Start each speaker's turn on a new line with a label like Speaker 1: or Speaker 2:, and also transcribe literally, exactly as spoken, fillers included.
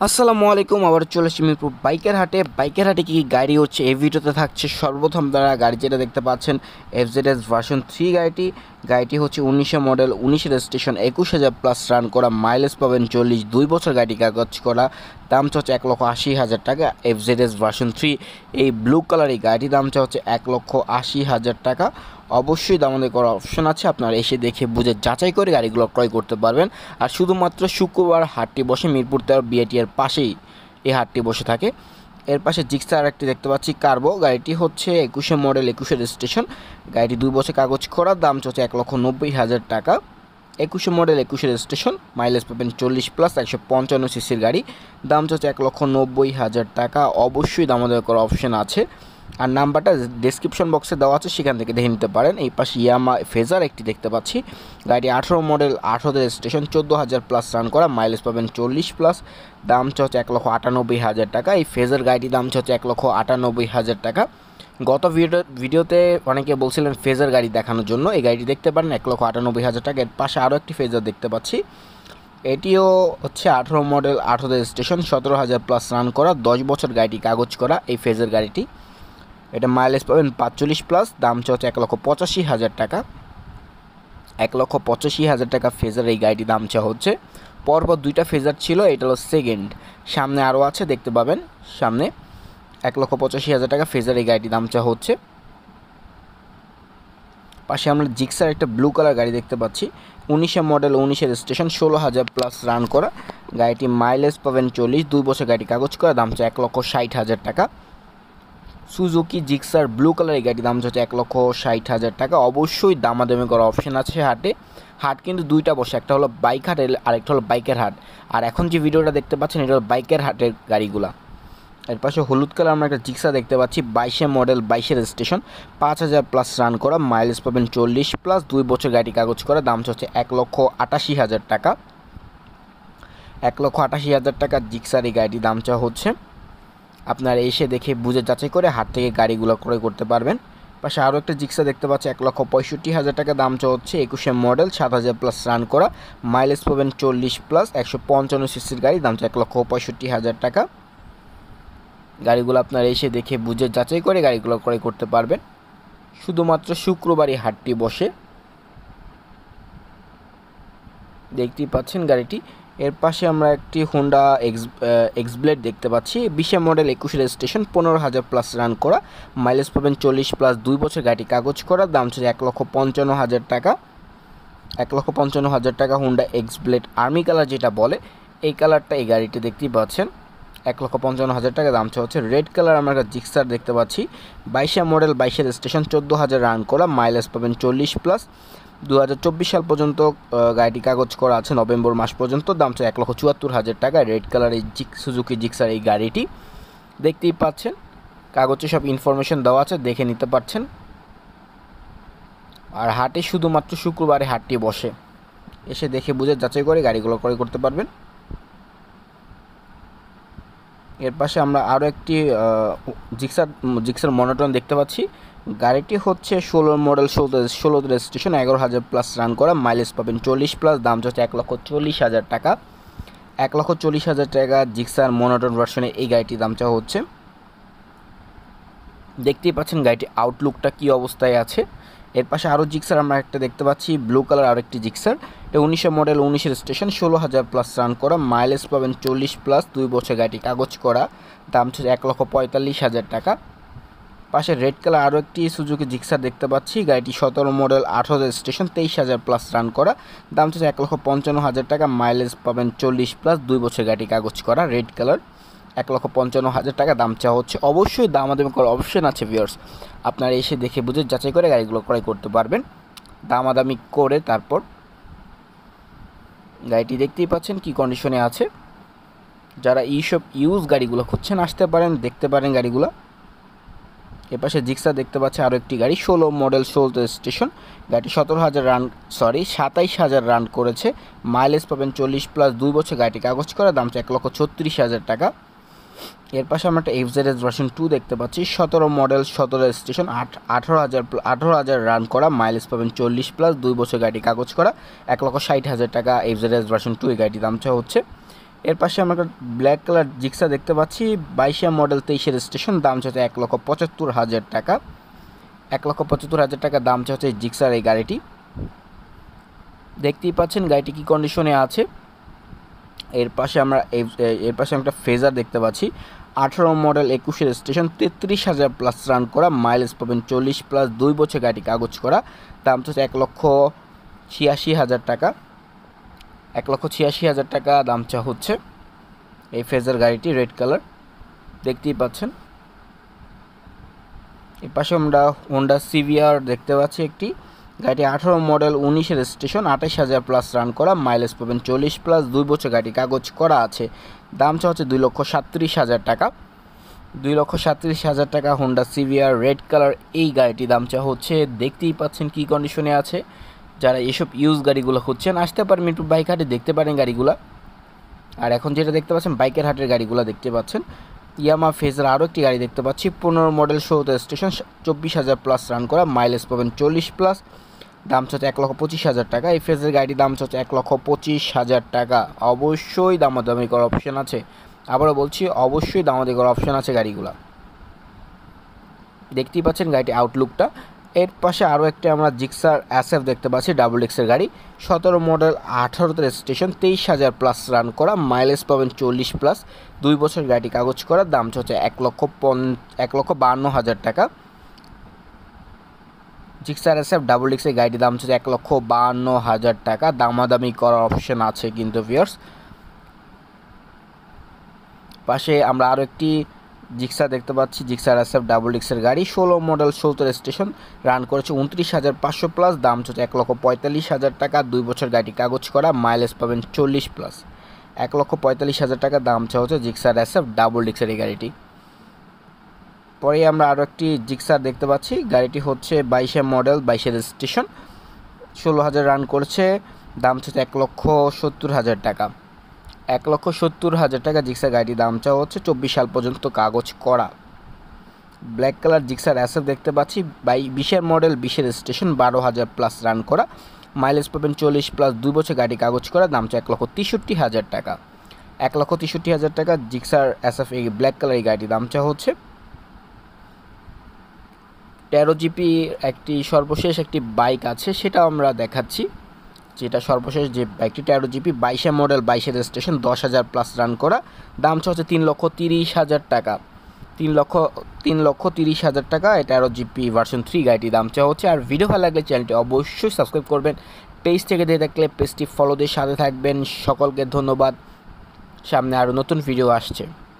Speaker 1: আসসালামু আলাইকুম, আবার চলে এসেছি মিরপুর বাইকের হাটে। বাইকের হাটে কী কী গাড়ি হচ্ছে এই ভিডিওতে থাকছে। সর্বপ্রথম তারা গাড়ি যেটা দেখতে পাচ্ছেন এফজেডএস ভার্সন থ্রি গাড়িটি গাড়িটি হচ্ছে উনিশে মডেল, উনিশে রেজিস্ট্রেশন, একুশ হাজার প্লাস রান করা, মাইলেজ পাবেন চল্লিশ, দুই বছর গাড়ি কাগজ করা, দাম হচ্ছে এক লক্ষ আশি হাজার টাকা। এফজেডএস ভার্সন থ্রি এই ব্লু কালার এই গাড়িটির দাম হচ্ছে এক লক্ষ আশি হাজার টাকা। অবশ্যই দামাদামি করার অপশন আছে, আপনারা এসে দেখে বুঝে যাচাই করে গাড়িগুলো ক্রয় করতে পারবেন। আর শুধুমাত্র শুক্রবার হাটটি বসে মিরপুর তেরো বিআরটি এর পাশেই এই হাটটি বসে থাকে। এর পাশে জিক্সার একটি দেখতে পাচ্ছি কার্বো, গাড়িটি হচ্ছে একুশে মডেল, একুশে রেজিস্ট্রেশন, গাড়িটি দুই বছর কাগজ করার, দাম হচ্ছে এক লক্ষ নব্বই হাজার টাকা। একুশে মডেল, একুশে রেজিস্ট্রেশন, মাইলেজ পাবেন চল্লিশ প্লাস, একশো পঞ্চান্ন সিসির গাড়ি, দাম হচ্ছে এক লক্ষ নব্বই হাজার টাকা। অবশ্যই দামাদামি করার অপশন আছে, আর নাম্বারটা ডেসক্রিপশন বক্সে দেওয়া আছে, সেখান থেকে দেখে নিতে পারেন। এই পাশে ইয়ামা ফেজার একটি দেখতে পাচ্ছি, গাড়ি আঠেরো মডেল, আঠেরো রেজিস্ট্রেশন, চোদ্দো হাজার প্লাস রান করা, মাইলেজ পাবেন চল্লিশ প্লাস, দাম হচ্ছে এক লক্ষ আটানব্বই হাজার টাকা। এই ফেজার গাড়িটির দাম হচ্ছে এক লক্ষ আটানব্বই হাজার টাকা। গত ভিডিও ভিডিওতে অনেকে বলছিলেন ফেজার গাড়ি দেখানোর জন্য, এই গাড়িটি দেখতে পারেন এক লক্ষ আটানব্বই হাজার টাকা। এর পাশে আরও একটি ফেজার দেখতে পাচ্ছি, এটিও হচ্ছে আঠেরো মডেল, আঠেরো রেজিস্ট্রেশন, সতেরো হাজার প্লাস রান করা, দশ বছর গাড়িটি কাগজ করা। এই ফেজার গাড়িটি এটা মাইলেজ পাবেন পাঁচচল্লিশ প্লাস, দাম হচ্ছে এক লক্ষ পঁচাশি হাজার টাকা। এক লক্ষ পঁচাশি হাজার টাকা ফেজার এই গাড়িটির দাম চা হচ্ছে। পরপর দুইটা ফেজার ছিল, এটা হলো সেকেন্ড, সামনে আরও আছে দেখতে পাবেন সামনে। এক লক্ষ পঁচাশি হাজার টাকা ফেজার এই গাড়িটির দাম চা হচ্ছে। পাশে আমরা জিক্সার একটা ব্লু কালার গাড়ি দেখতে পাচ্ছি, উনিশে মডেল, উনিশে রেজিস্ট্রেশন, ষোলো হাজার প্লাস রান করা, গাড়িটি মাইলেজ পাবেন চল্লিশ, দুই বছর গাড়ি কাগজ করা, দাম হচ্ছে এক লক্ষ ষাট হাজার টাকা। সুজুকি জিক্সার ব্লু কালার এই গাড়ির দাম হচ্ছে এক লক্ষ ষাট হাজার টাকা। অবশ্যই দামাদামি করার অপশন আছে হাটে। হাট কিন্তু দুইটা বসে, একটা হলো বাইক হাট, আরেকটা হলো বাইকের হাট। আর এখন যে ভিডিওটা দেখতে পাচ্ছেন এটা হলো বাইকের হাটের গাড়িগুলা। এর পাশে হলুদ কালার আমরা একটা জিক্সা দেখতে পাচ্ছি, বাইশে মডেল, বাইশে রেজিস্ট্রেশন, পাঁচ হাজার প্লাস রান করা, মাইলেজ পাবেন চল্লিশ প্লাস, দুই বছর গাড়ি কাগজ করা, দাম হচ্ছে এক লক্ষ আটাশি হাজার টাকা। এক লক্ষ আটাশি হাজার টাকা জিক্সার এই গাড়িটির দাম চা হচ্ছে। আপনারা এসে দেখে বুঝে যাচাই করে হাট থেকে গাড়িগুলো ক্রয় করতে পারবেন। পাশে আরও একটা জিক্সা দেখতে পাচ্ছি, এক লক্ষ পঁয়ষট্টি হাজার টাকা দাম চা হচ্ছে, একুশে মডেল, সাত হাজার প্লাস রান করা, মাইলেজ পাবেন চল্লিশ প্লাস, একশো পঞ্চান্ন সিসির গাড়ি, দাম চা এক লক্ষ পঁয়ষট্টি হাজার টাকা। গাড়িগুলো আপনারা এসে দেখে বুঝে যাচাই করে গাড়িগুলো ক্রয় করতে পারবেন। শুধুমাত্র শুক্রবারই হাটটি বসে, দেখতেই পাচ্ছেন গাড়িটি। এর পাশে আমরা একটি হোন্ডা এক্স এক্সব্লেড দেখতে পাচ্ছি, বিশে মডেল, একুশে রেজিস্ট্রেশন, পনেরো হাজার প্লাস রান করা, মাইলেজ পাবেন চল্লিশ প্লাস, দুই বছর গাড়ি কাগজ করা, দাম হচ্ছে এক লক্ষ পঞ্চান্ন হাজার টাকা। এক লক্ষ পঞ্চান্ন হাজার টাকা হোন্ডা এক্সব্লেড আর্মি কালার যেটা বলে, এই কালারটা এই গাড়িটি দেখতেই পাচ্ছেন, এক লক্ষ পঞ্চান্ন হাজার টাকা দাম হচ্ছে। রেড কালার আমরা একটা জিক্সার দেখতে পাচ্ছি, বাইশে মডেল, বাইশে রেজিস্ট্রেশন, চোদ্দো হাজার রান করা, মাইলেজ পাবেন চল্লিশ প্লাস, দু হাজার চব্বিশ সাল পর্যন্ত গাড়িটি কাগজ করা আছে, নভেম্বর মাস পর্যন্ত, দাম হচ্ছে এক লক্ষ চুয়াত্তর হাজার টাকা। রেড কালার এই জিক সুজুকি জিক্সার এই গাড়িটি দেখতেই পাচ্ছেন, কাগজে সব ইনফরমেশন দেওয়া আছে, দেখে নিতে পারছেন। আর হাটে শুধুমাত্র শুক্রবারে হাটটি বসে, এসে দেখে বুঝে যাচাই করে গাড়িগুলো ক্রয় করতে পারবেন। এর পাশে আমরা আরও একটি জিক্সার জিক্সার মনোটন দেখতে পাচ্ছি, গাড়িটি হচ্ছে ষোলো মডেল, ষোলো ষোলো রেজিস্ট্রেশন, এগারো হাজার প্লাস রান করা, মাইলেজ পাবেন চল্লিশ প্লাস, দাম হচ্ছে এক লক্ষ চল্লিশ হাজার টাকা। এক লক্ষ চল্লিশ হাজার টাকা জিক্সার মনোটন ভার্সনে এই গাড়িটির দাম চাওয়া হচ্ছে। দেখতেই পাচ্ছেন গাড়িটি আউটলুকটা কী অবস্থায় আছে। এর পাশে আরও জিক্সার আমরা একটা দেখতে পাচ্ছি, ব্লু কালার আরও একটি জিক্সার, এটা উনিশে মডেল, উনিশে রেজিস্ট্রেশন, ষোলো হাজার প্লাস রান করা, মাইলেজ পাবেন চল্লিশ প্লাস, দুই বছর গাড়িটি কাগজ করা, দাম হচ্ছে এক লক্ষ পঁয়তাল্লিশ হাজার টাকা। পাশে রেড কালার আরও একটি সুজুকি জিক্সার দেখতে পাচ্ছি, গাড়িটি সতেরো মডেল, আঠারো রেজিস্ট্রেশন, তেইশ হাজার প্লাস রান করা, দাম হচ্ছে এক লক্ষ পঞ্চান্ন হাজার টাকা, মাইলেজ পাবেন চল্লিশ প্লাস, দুই বছর গাড়ি কাগজ করা, রেড কালার, এক লক্ষ পঞ্চান্ন হাজার টাকা দাম চাওয়া হচ্ছে। অবশ্যই দামাদামি করার অপশন আছে ভিউয়ার্স, আপনারা এসে দেখে বুঝে যাচাই করে গাড়িগুলো ক্রয় করতে পারবেন, দামাদামি করে। তারপর গাড়িটি দেখতেই পাচ্ছেন কি কন্ডিশনে আছে। যারা এইসব ইউজ গাড়িগুলো খুঁজছেন আসতে পারেন, দেখতে পারেন গাড়িগুলো। এপাশে জিক্সা দেখতে পাচ্ছে আরও একটি গাড়ি, ষোলো মডেল, ষোলো রেজিস্ট্রেশন, গাড়িটি সতেরো হাজার রান সরি সাতাইশ হাজার রান করেছে, মাইলেজ পাবেন চল্লিশ প্লাস, দুই বছর গাড়িটি কাগজ করা, দাম হচ্ছে এক লক্ষ ছত্রিশ হাজার টাকা। এর পাশে আমরা একটা এফজেডএস ভার্সন টু দেখতে পাচ্ছি, সতেরো মডেল, সতেরো রেজিস্ট্রেশন, আট আঠারো হাজার আঠারো হাজার রান করা, মাইলেজ পাবেন চল্লিশ প্লাস, দুই বছর গাড়ি কাগজ করা, এক লক্ষ ষাট হাজার টাকা এফজেডএস ভার্সন টু এই গাড়িটির দাম হচ্ছে। এর পাশে আমরা একটা ব্ল্যাক কালার জিক্সার দেখতে পাচ্ছি, বাইশে মডেল তেইশে রেজিস্ট্রেশন, দাম হচ্ছে এক লক্ষ পঁচাত্তর হাজার টাকা। এক লক্ষ পঁচাত্তর হাজার টাকা দাম হচ্ছে জিক্সার এই গাড়িটি। দেখতেই পাচ্ছেন গাড়িটি কী কন্ডিশনে আছে। এর পাশে আমরা এর পাশে একটা ফেজার দেখতে পাচ্ছি, আঠারো মডেল একুশে রেজিস্ট্রেশন, তেত্রিশ হাজার প্লাস রান করা, মাইলেজ পাবেন চল্লিশ প্লাস, দুই বছর গাড়িটি কাগজ করা, দাম হচ্ছে এক লক্ষ ছিয়াশি হাজার টাকা। এক লক্ষ ছিয়াশি হাজার টাকা দাম চা হচ্ছে এই ফেজার গাড়িটি, রেড কালার দেখতেই পাচ্ছেন। এর পাশে আমরা হোন্ডা সিভিআর দেখতে পাচ্ছি একটি, গাড়িটি আঠারো মডেল উনিশে রেজিস্ট্রেশন, আঠাশ হাজার প্লাস রান করা, মাইলেজ পাবেন চল্লিশ প্লাস, দুই বছর গাড়ি কাগজ করা আছে, দাম চা হচ্ছে দুই লক্ষ সাতত্রিশ হাজার টাকা। দুই লক্ষ সাতত্রিশ হাজার টাকা হোন্ডা সিভিআর রেড কালার এই গাড়িটি দাম চা হচ্ছে। দেখতেই পাচ্ছেন কী কন্ডিশনে আছে। যারা এসব ইউজ গাড়িগুলো খুঁজছেন আসতে পারেন মিরপুর বাইক হাটে, দেখতে পারেন গাড়িগুলো। আর এখন যেটা দেখতে পাচ্ছেন বাইকের হাটের গাড়িগুলো দেখতে পাচ্ছেন। ইয়ামা ফেজার আরও একটি গাড়ি দেখতে পাচ্ছি, পনেরো মডেল ষোলো স্টেশন, চব্বিশ হাজার প্লাস রান করা, মাইলেজ পাবেন চল্লিশ প্লাস, দাম হচ্ছে এক লক্ষ পঁচিশ হাজার টাকা। এই ফেজের গাড়ির দাম হচ্ছে এক লক্ষ পঁচিশ হাজার টাকা। অবশ্যই দামাদামি করার অপশান আছে, আবারও বলছি অবশ্যই দামাদামি করার অপশান আছে গাড়িগুলো। দেখতেই পাচ্ছেন গাড়িটি আউটলুকটা। এর পাশে আরও একটা আমরা জিক্সার এসএফ দেখতে পাচ্ছি, ডাবল ডিক্সের গাড়ি, সতেরো মডেল আঠারোতে রেজিস্ট্রেশন, তেইশ হাজার প্লাস রান করা, মাইলেজ পাবেন চল্লিশ প্লাস, দুই বছর গাড়িটি কাগজ করার, দাম হচ্ছে এক লক্ষ পন এক লক্ষ বান্ন হাজার টাকা। জিক্সার এসএফ ডাবল ডিক্সের গাড়িটির দাম হচ্ছে এক লক্ষ বান্ন হাজার টাকা। দামাদামি করার অপশন আছে কিন্তু ভিউয়ার্স। পাশে আমরা আরও একটি জিক্সার দেখতে পাচ্ছি, জিক্সার এসএফ ডাবল ডিক্সের গাড়ি, ষোলো মডেল সত্তর স্টেশন, রান করেছে উনত্রিশ হাজার পাঁচশো প্লাস, দাম হচ্ছে এক লক্ষ পঁয়তাল্লিশ হাজার টাকা, দুই বছর গাড়িটি কাগজ করা, মাইলেজ পাবেন চল্লিশ প্লাস, এক লক্ষ পঁয়তাল্লিশ হাজার টাকা দাম হচ্ছে জিক্সার এসএফ ডাবল ডিক্সের এই গাড়িটি। পরে আমরা আরও একটি জিক্সার দেখতে পাচ্ছি, গাড়িটি হচ্ছে বাইশে মডেল বাইশে রেজিস্ট্রেশন, ষোলো হাজার রান করছে, দাম হচ্ছে এক লক্ষ সত্তর হাজার টাকা। এক লক্ষ সত্তর হাজার টাকা জিক্সার গাড়িটির দাম চাওয়া হচ্ছে, চব্বিশ সাল পর্যন্ত কাগজ করা। ব্ল্যাক কালার জিক্সার এসএফ দেখতে পাচ্ছি, বাই বিশের মডেল বিশের রেজিস্ট্রেশন, বারো হাজার প্লাস রান করা, মাইলেজ পাবেন চল্লিশ প্লাস, দুই বছর গাড়ি কাগজ করা, দাম চাই এক লক্ষ তেষট্টি হাজার টাকা। এক লক্ষ তেষট্টি হাজার টাকা জিক্সার এসএফ এই ব্ল্যাক কালার এই গাড়িটির দাম চাওয়া হচ্ছে। তেরো জিপি একটি সর্বশেষ একটি বাইক আছে, সেটা আমরা দেখাচ্ছি, যেটা সর্বশেষ যে বাইকটি তেরো জিপি বাইশে মডেল বাইশে রেজিস্ট্রেশন, দশ হাজার প্লাস রান করা, দাম হচ্ছে তিন লক্ষ তিরিশ হাজার টাকা। তিন লক্ষ তিন লক্ষ তিরিশ হাজার টাকা এই তেরো জিপি ভার্সন থ্রি গাড়িটি দাম চাওয়া হচ্ছে। আর ভিডিও ভালো লাগলে চ্যানেলটি অবশ্যই সাবস্ক্রাইব করবেন, পেজ থেকে দিয়ে থাকলে পেজটি ফলো দিয়ে সাথে থাকবেন। সকলকে ধন্যবাদ, সামনে আরও নতুন ভিডিও আসছে।